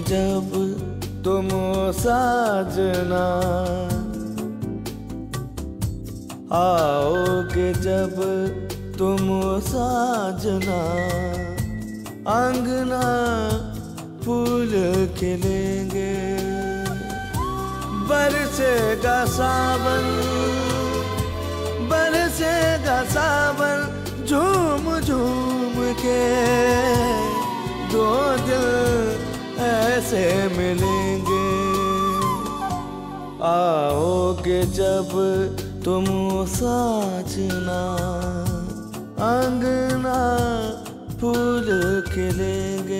जब तुम साजना, आओगे जब तुम साजना, अंगना फूल खिलेंगे, बरसेगा सावन, बरसेगा सावन, झूम झूम के दो दिल ऐसे मिलेंगे। आओगे जब तुम साजना, अंगना फूल खिलेंगे।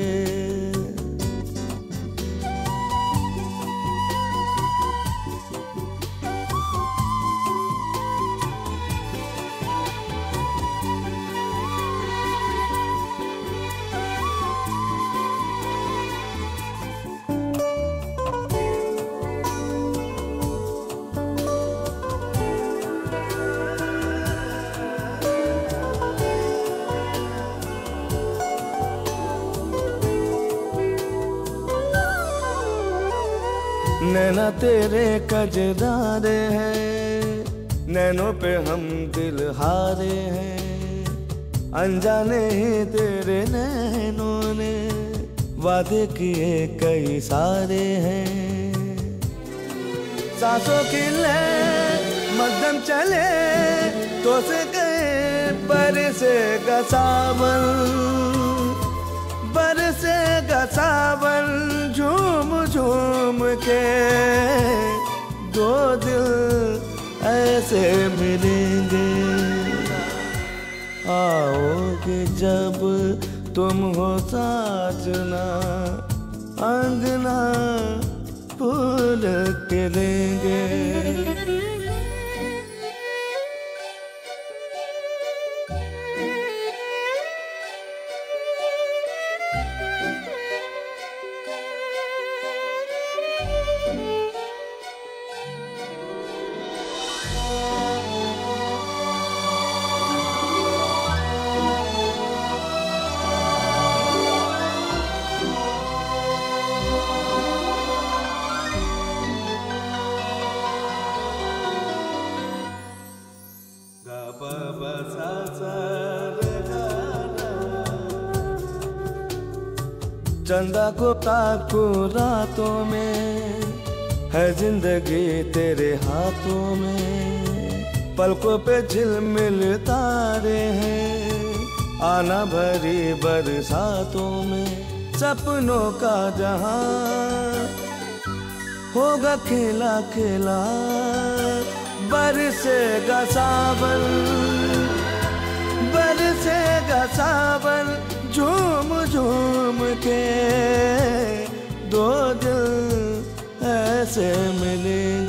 नैना तेरे कजरारे हैं, नैनों पे हम दिल हारे हैं, अनजाने ही तेरे नैनों ने वादे किए कई सारे हैं। सांसों की ले मध्यम चले तो से गए, बरसेगा सावन, बरसेगा सावन, झूम झूम के दो दिल ऐसे मिलेंगे। आओगे जब तुम हो साजना, अंगना फूल खिलेंगे। चंदा को ताकू रातों में, है जिंदगी तेरे हाथों में, पलकों पे झिलमिल तारे हैं, आना भरी बरसातों में, सपनों का जहां होगा खेला खेला, बरसेगा सावन, बरसेगा सावन, झूम झूम के दो दिल ऐसे मिलेंगे।